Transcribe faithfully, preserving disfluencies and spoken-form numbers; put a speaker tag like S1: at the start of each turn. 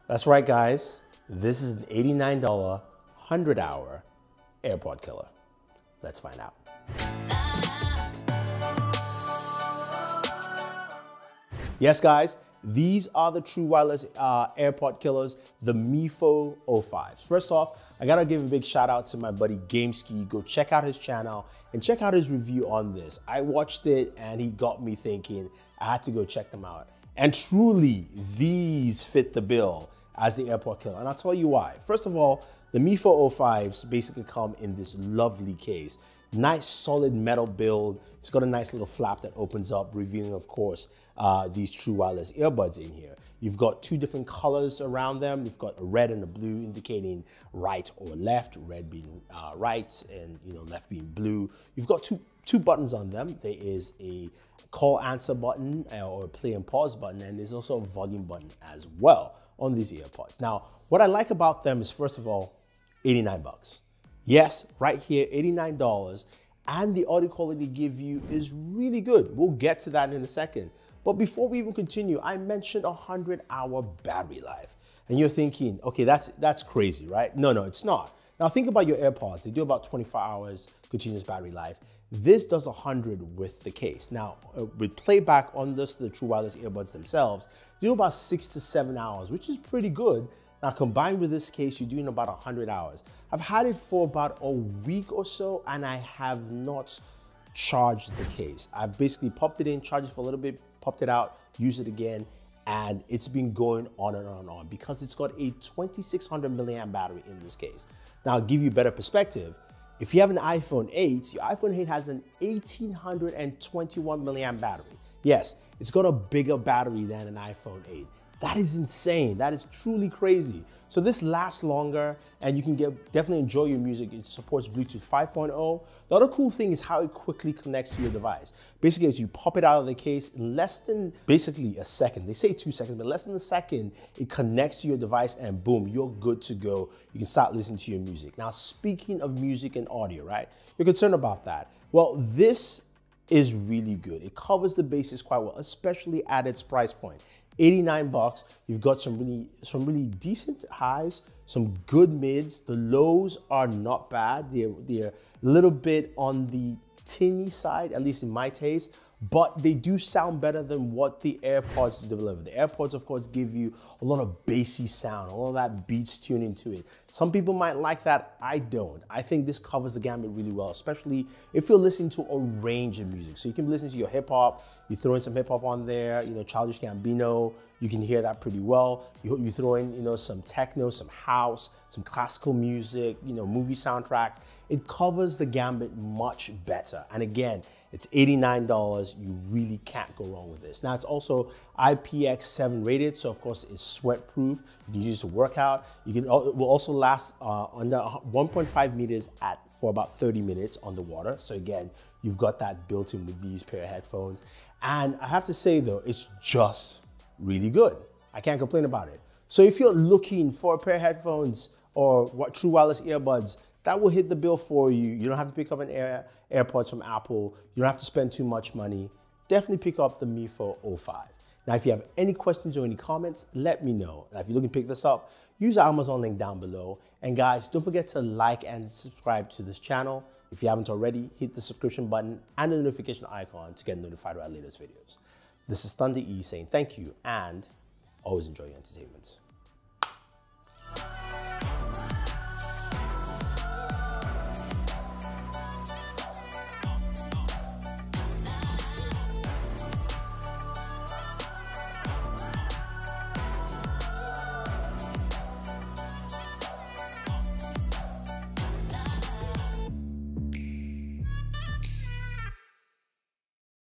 S1: That's right, guys. This is an eighty-nine dollar hundred hour AirPod killer. Let's find out. Yes, guys, these are the true wireless uh, AirPod killers, the Mifo O fives. First off, I gotta give a big shout out to my buddy Gameski. Go check out his channel and check out his review on this. I watched it and he got me thinking. I had to go check them out. And truly, these fit the bill as the AirPod killer. And I'll tell you why. First of all, the Mifo O fives basically come in this lovely case. Nice solid metal build. It's got a nice little flap that opens up, revealing, of course, uh, these true wireless earbuds in here. You've got two different colors around them. You've got a red and a blue indicating right or left, red being uh, right and you know left being blue. You've got two, two buttons on them. There is a call answer button or a play and pause button, and there's also a volume button as well on these earpods. Now, what I like about them is, first of all, eighty-nine bucks. Yes, right here, eighty-nine dollars, and the audio quality they give you is really good. We'll get to that in a second. But before we even continue, I mentioned a hundred hour battery life. And you're thinking, okay, that's, that's crazy, right? No, no, it's not. Now think about your AirPods. They do about twenty-four hours continuous battery life. This does one hundred with the case. Now, uh, with playback on this, the true wireless earbuds themselves, they do about six to seven hours, which is pretty good. Now, combined with this case, you're doing about one hundred hours. I've had it for about a week or so, and I have not charged the case. I've basically popped it in, charged it for a little bit, popped it out, used it again, and it's been going on and on and on because it's got a twenty-six hundred milliamp battery in this case. Now, I'll give you better perspective. If you have an iPhone eight, your iPhone eight has an eighteen twenty-one milliamp battery. Yes, it's got a bigger battery than an iPhone eight. That is insane. That is truly crazy. So this lasts longer and you can get definitely enjoy your music. It supports Bluetooth five point oh. The other cool thing is how it quickly connects to your device. Basically, as you pop it out of the case, in less than basically a second, they say two seconds, but less than a second, it connects to your device and boom, you're good to go. You can start listening to your music. Now, speaking of music and audio, right? You're concerned about that. Well, this is really good. It covers the bases quite well, especially at its price point. eighty-nine bucks, you've got some really, some really decent highs, some good mids. The lows are not bad. They're, they're a little bit on the tinny side, at least in my taste, but they do sound better than what the AirPods deliver. The AirPods, of course, give you a lot of bassy sound, all of that beats tuned into it. Some people might like that, I don't. I think this covers the gamut really well, especially if you're listening to a range of music. So you can listen to your hip hop, you throw in some hip hop on there, you know, Childish Gambino, you can hear that pretty well. You, you throw in, you know, some techno, some house, some classical music, you know, movie soundtracks. It covers the gambit much better. And again, it's eighty-nine dollars. You really can't go wrong with this. Now, it's also I P X seven rated, so of course it's sweat proof. You can use it to work out. You can, it will also last uh, under one point five meters at for about thirty minutes underwater. So again, you've got that built in with these pair of headphones. And I have to say though, it's just really good. I can't complain about it. So if you're looking for a pair of headphones or what true wireless earbuds, that will hit the bill for you. You don't have to pick up an Air, AirPods from Apple. You don't have to spend too much money. Definitely pick up the Mifo O five. Now, if you have any questions or any comments, let me know. Now, if you're looking to pick this up, use our Amazon link down below. And guys, don't forget to like and subscribe to this channel. If you haven't already, hit the subscription button and the notification icon to get notified of our latest videos. This is Thunder E saying thank you and always enjoy your entertainment.